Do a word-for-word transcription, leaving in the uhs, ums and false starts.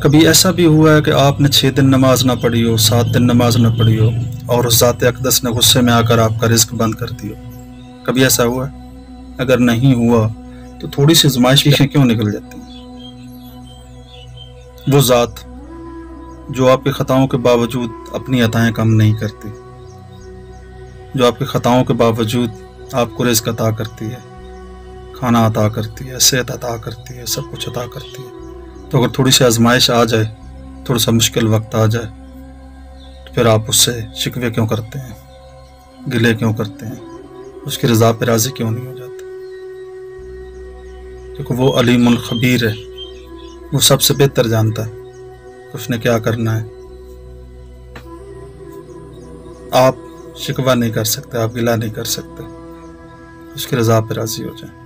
कभी ऐसा भी हुआ है कि आपने छः दिन नमाज ना पढ़ी हो, सात दिन नमाज ना पढ़ी हो, और उस ज़ात अक़दस ने गुस्से में आकर आपका रिज़्क बंद कर दिया? कभी ऐसा हुआ है? अगर नहीं हुआ तो थोड़ी सी आज़माइशें क्यों निकल जाती हैं? वो ज़ात जो आपके ख़ताओं के बावजूद अपनी अताएं कम नहीं करती, जो आपके ख़ताओं के बावजूद आपको रिज़्क अता करती है, खाना अता करती है, सेहत अता करती है, सब कुछ अता करती है। तो अगर थोड़ी सी आजमाइश आ जाए, थोड़ा सा मुश्किल वक्त आ जाए, तो फिर आप उससे शिकवे क्यों करते हैं, गिले क्यों करते हैं, उसकी रज़ा पे राज़ी क्यों नहीं हो जाते? क्योंकि वो अलीमुल खबीर है, वो सबसे बेहतर जानता है कि उसने क्या करना है। आप शिकवा नहीं कर सकते, आप गिला नहीं कर सकते, उसकी रज़ा पे राज़ी हो जाए।